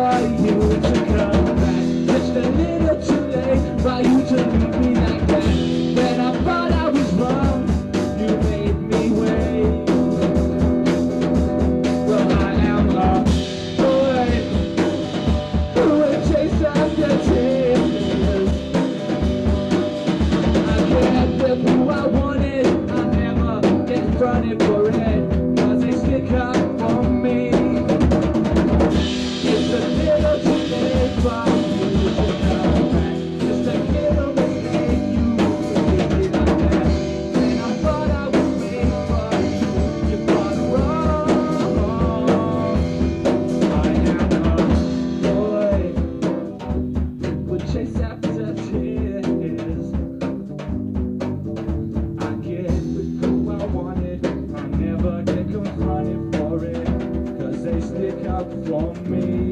for you to come back. Just a little too late for you to leave me like that. When I thought I was wrong, you made me wait. Well, I am a boy who will chase after tears. I can't live who I wanted. I never get fronted for it, 'cause they stick up for me. It's a little too late for you to come back. Just a little mistake, you forget me like that. When I thought I was made for you, you got wrong. I am a boy who would chase after tears. I get with who I wanted, I never get confronted for it, 'cause they stick up for me.